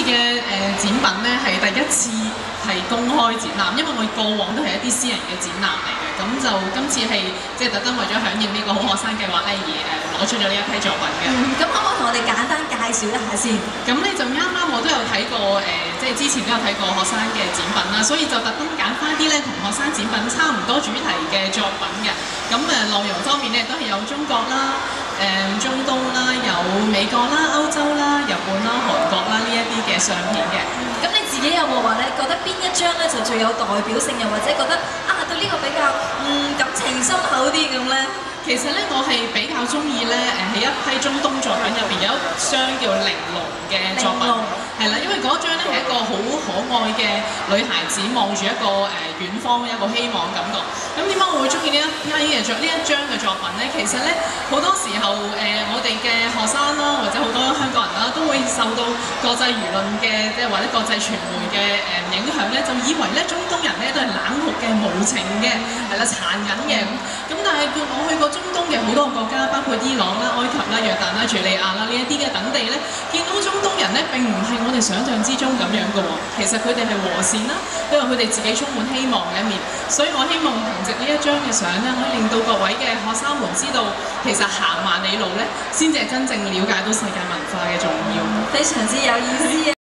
嘅展品咧係第一次係公開展覽，因為我過往都係一啲私人嘅展覽嚟嘅，咁就今次係即係特登為咗響應呢個好學生計劃咧而攞出咗呢一批作品嘅。 咁可唔可以同我哋簡單介紹一下先？ 咁咧就啱啱我都有睇過即係之前都有睇過學生嘅展品啦，所以就特登揀翻啲咧同學生展品差唔多主題嘅作品嘅。咁內容方面咧都係有中國啦、中東啦、有美國啦、歐洲啦、日本啦、韓國啦呢一啲嘅相片嘅。 咁你自己有冇話咧覺得邊一張咧就最有代表性，又或者覺得對呢個比較感情深厚啲咁咧？ 其實咧，我係比較中意咧喺一批中東作品入邊有一張叫《玲瓏》嘅作品，係啦，因為嗰張咧係一個好可愛嘅女孩子望住一個遠方一個希望感覺。咁點解我會中意呢一張嘅作品咧？其實咧好多時候我哋嘅學生啦，或者好多香港人啦，都會受到國際輿論嘅即係或者國際傳媒嘅影響咧，就以為咧中東人咧都係冷酷嘅、無情嘅，係啦，殘忍嘅咁。但係我去過中東嘅好多個國家，包括伊朗啦、埃及啦、約旦啦、敍利亞啦呢一啲嘅等地咧，見到中東人咧並唔係我哋想象之中咁樣嘅喎。其實佢哋係和善啦，因為佢哋自己充滿希望嘅一面。所以我希望憑藉呢一張嘅相咧，可以令到各位嘅學生們知道，其實行萬里路咧，先至係真正了解到世界文化嘅重要。 非常之有意思啊！